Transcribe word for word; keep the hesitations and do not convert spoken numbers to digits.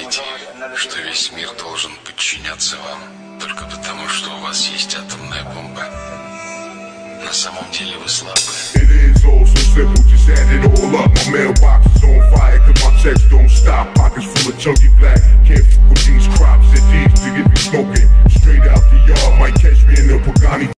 думаете, что весь мир должен подчиняться вам только потому, что у вас есть атомная бомба? На самом деле вы слабы. Straight out the yard, might catch me in the Pagani